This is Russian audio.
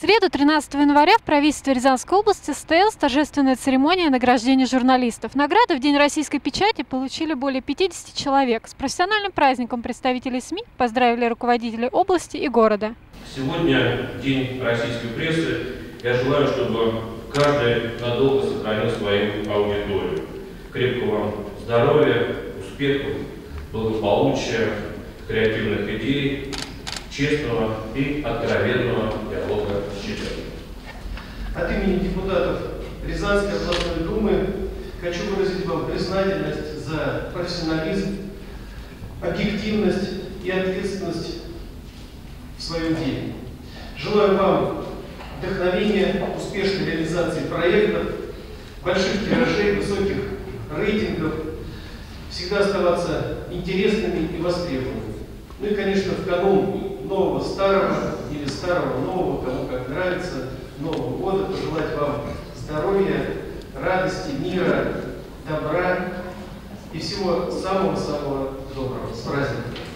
среду, 13 января, в правительстве Рязанской области состоялась торжественная церемония награждения журналистов. Награды в День российской печати получили более 50 человек. С профессиональным праздником представителей СМИ поздравили руководители области и города. Сегодня День российской прессы. Я желаю, чтобы каждый надолго сохранил свою аудиторию. Крепкого вам здоровья, успехов, благополучия, креативных идей, честного и откровенного диалога с читателем. От имени депутатов Рязанской областной думы хочу выразить вам признательность за профессионализм, объективность и ответственность в своем деле. Желаю вам вдохновения, успешной реализации проектов, больших тиражей, высоких рейтингов, всегда оставаться интересными и востребованными. Ну и, конечно, в канун нового старого или старого нового, кому как нравится, Нового года пожелать вам здоровья, радости, мира, добра и всего самого-самого доброго. С праздником!